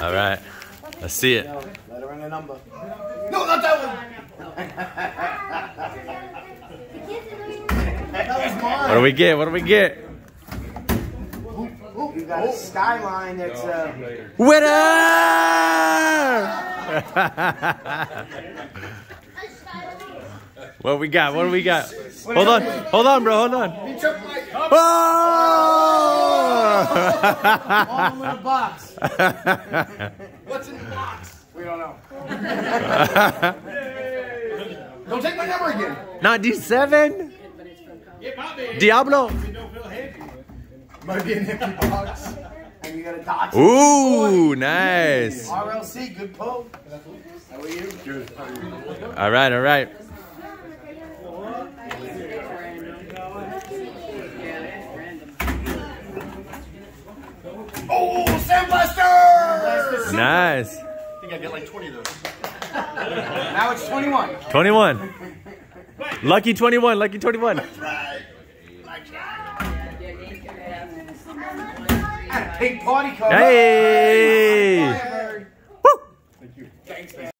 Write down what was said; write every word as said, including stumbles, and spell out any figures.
All right. Let's see it. No, let her in the number. No, not that one. That was mine. What do we get? What do we get? You got a skyline that's uh. Winner! What we got? What do we got? Hold on. Hold on, bro. Hold on. Oh! All in a box. What's in the box? We don't know. Don't take my number again. Not D seven? Diablo. Might be an empty box. And you got a dot. Ooh, nice. R L C, good pull. How are you? Good. All right, all right. Oh, Sandblaster! Nice. I think I get like twenty of those. Now it's twenty-one. twenty-one. Lucky twenty-one. Lucky twenty-one. That's right. Big party card. Hey!